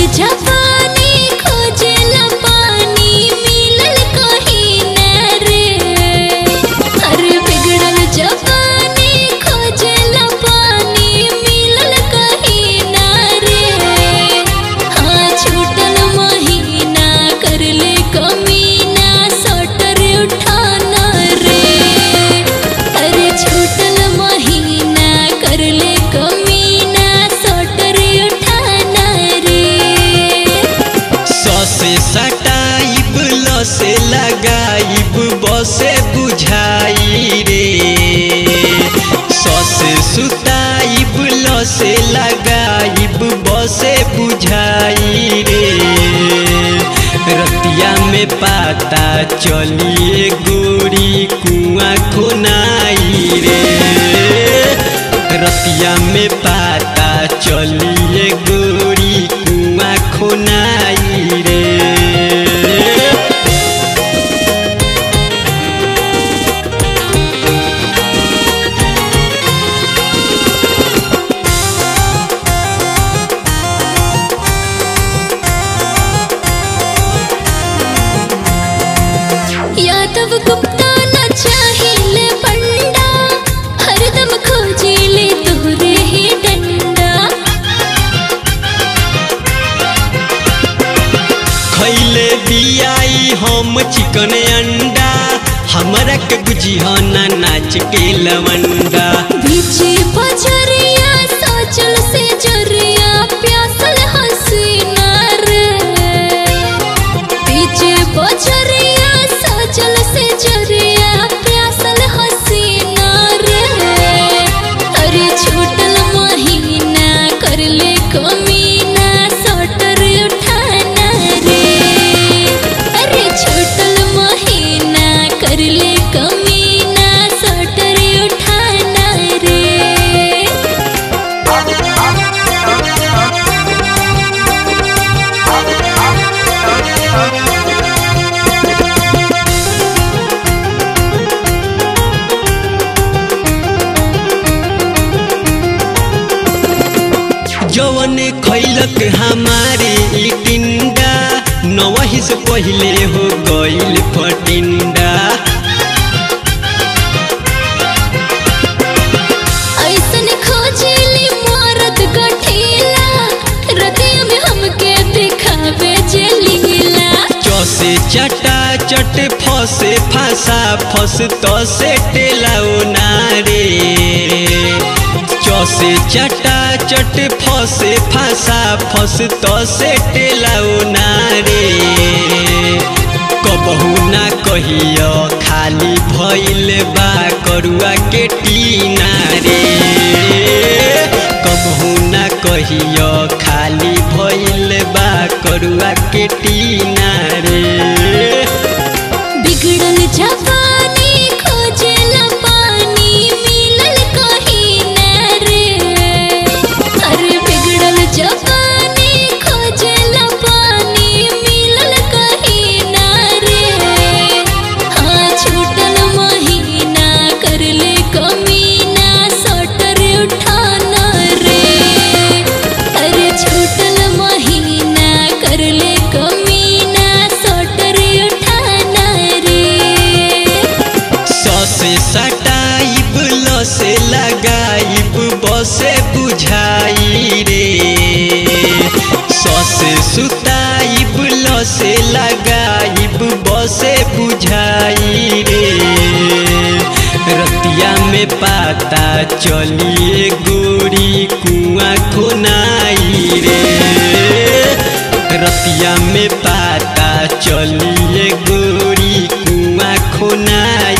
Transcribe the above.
जवानी खोजेला पानी मिलल कहीं न रे। अरे बिगड़ल जवानी खोजेला पानी मिलल कहीं न रे। हाँ छूटल महीना कर ले कमीना सटर उठाना रे। अरे छूटल महीना कर ले कमीना सटर उठाना रे। ससे सटाइब लसे लगाइब बसे बुझाई रे। ससे सुताइब लसे लगाइब बसे बुझाई रे। रतिया में पाता चलिए गोरी कुआं खोनाई रे। रतिया में पाता चलिए गोरी कुआं खोनाई रे। यादव गुप्ता न चाहिए पंडा हरदम खोजिले तोरे ही डंडा। खैले बियाई हम चिकन अंडा हमरा के बुझिया ना नाच के लवंडा। बीचे बजरिया सोचल से जरिया प्यासल हसीना रे। बीचे बजरिया सोचल से जरिया प्यासल हसीना रे। अरे छूटल महीना कर ले कमीना सटर उठाना रे। अरे छूटल महीना कर ले कमीना सटर उठाना रे। जवन खैलक हमारे ई टिंडा नवही से पहले हो गइल फटिंडा। ऐसन खोजिली मरद गठीला रतिया में हमके दिखावे जलीला। चौसे चटा चट फसे फंसा फस तो से टेलाओ नारे। चौसे चटा चट फसे फंसा फस तो से टेलाओ नारे। कबहू ना कहियो खाली भइल बा करुआ के टीना रे। कबहू ना कहियो खाली भइल बा करुआ के टीना रे। बिगड़ल जवानी खोजेला पानी मिलल कहीं न रे। अरे बिगड़ल जवानी खोजेला पानी मिलल कहीं न रे। हाँ छूटल महीना कर ले कमीना सटर उठाना रे। अरे छूटल महीना कर ले कमीना सटर उठाना रे। ससे सटाइब लसे लगाइब बसे बुझाई रे। ससे सुताइब लसे लगाइब बसे बुझाई रे। रतिया में पाता चलिए गोरी कुआं खोनाई रे। रतिया में पाता चलिए गोरी कुआं खोनाई